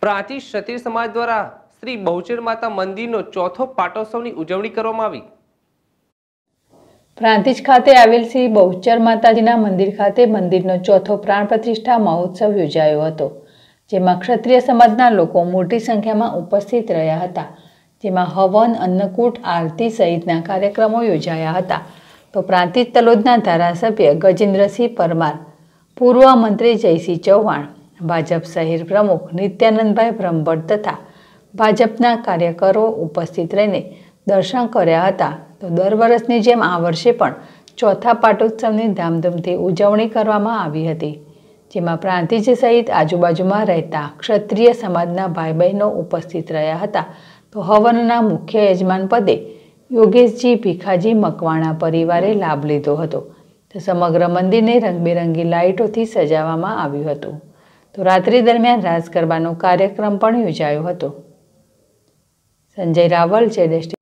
પ્રાચીન ક્ષત્રિય સમાજ દ્વારા શ્રી બહુચર માતા મંદિરનો ચોથો પાટોત્સવની ઉજવણી કરવામાં આવી। પ્રાંતિજ ખાતે આવેલ શ્રી બહુચર માતાજીના મંદિર ખાતે મંદિરનો ચોથો પ્રાણ પ્રતિષ્ઠા મહોત્સવ યોજાયો હતો, જેમાં ક્ષત્રિય સમાજના લોકો મોટી સંખ્યામાં ઉપસ્થિત રહ્યા હતા, જેમાં હવન, અન્નકૂટ, આરતી સહિતના કાર્યક્રમો યોજાયા હતા। તો પ્રાંતિજ તલોદના ધારાસભ્ય ગજેન્દ્રસિંહ પરમાર, પૂર્વ મંત્રી જયસિંહ ચૌહાણ, ભાજપ શહેર પ્રમુખ નિત્યાનંદભાઈ બ્રહ્મભટ્ટ તથા ભાજપના કાર્યકરો ઉપસ્થિત રહીને દર્શન કર્યા હતા। તો દર વર્ષની જેમ આ વર્ષે પણ ચોથા પાટોત્સવની ધામધૂમથી ઉજવણી કરવામાં આવી હતી, જેમાં પ્રાંતિજ સહિત આજુબાજુમાં રહેતા ક્ષત્રિય સમાજના ભાઈ બહેનો ઉપસ્થિત રહ્યા હતા। તો હવનના મુખ્ય યજમાન પદે યોગેશજી ભીખાજી મકવાણા પરિવારે લાભ લીધો હતો। તો સમગ્ર મંદિરને રંગબેરંગી લાઇટોથી સજાવવામાં આવ્યું હતું। તો રાત્રિ દરમિયાન રાસ ગરબાનો કાર્યક્રમ પણ યોજાયો હતો। સંજય રાવલ, ZST